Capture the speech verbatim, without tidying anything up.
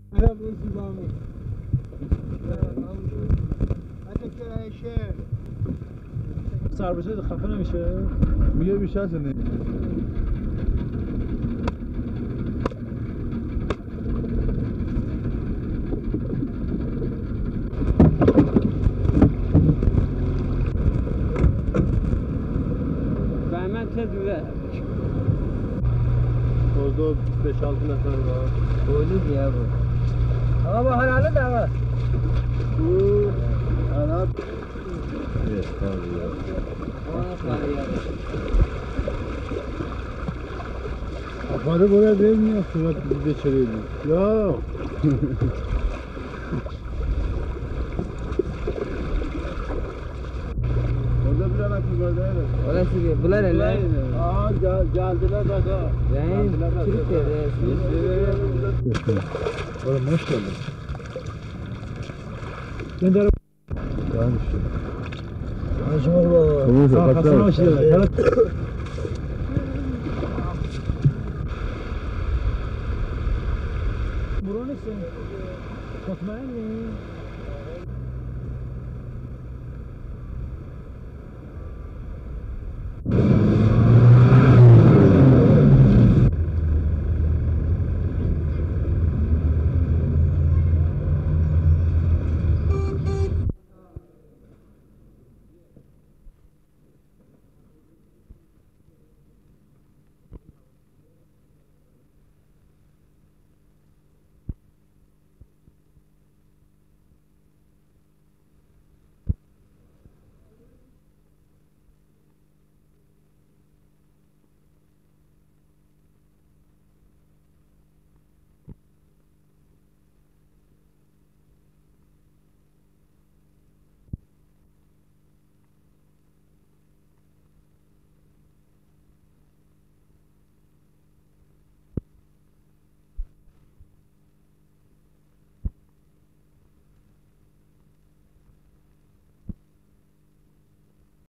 Arap uçu bağımı. Hatta که شهر سربازه خفه نمیشه؟ میگه بیشتر شده بهمن چه دوره بازدار beş altı نفر var. بولید یا بود آقا با حلاله دعوت Bu Arap Evet, Caviar. Kafanı buraya vermiyor, surat bizi geçiriyor. Yok. Orada bir anak var değil mi? Orası ki, bunlar ne? Aa, geldiler bak ha. Yani, çürük dedi. Oğlum hoş geldin. Ben de Tamam işte. Hoşuma baba. Tamam, sağ kaçlar. kasına hoş geldin. برو نیستیم مطمئنی؟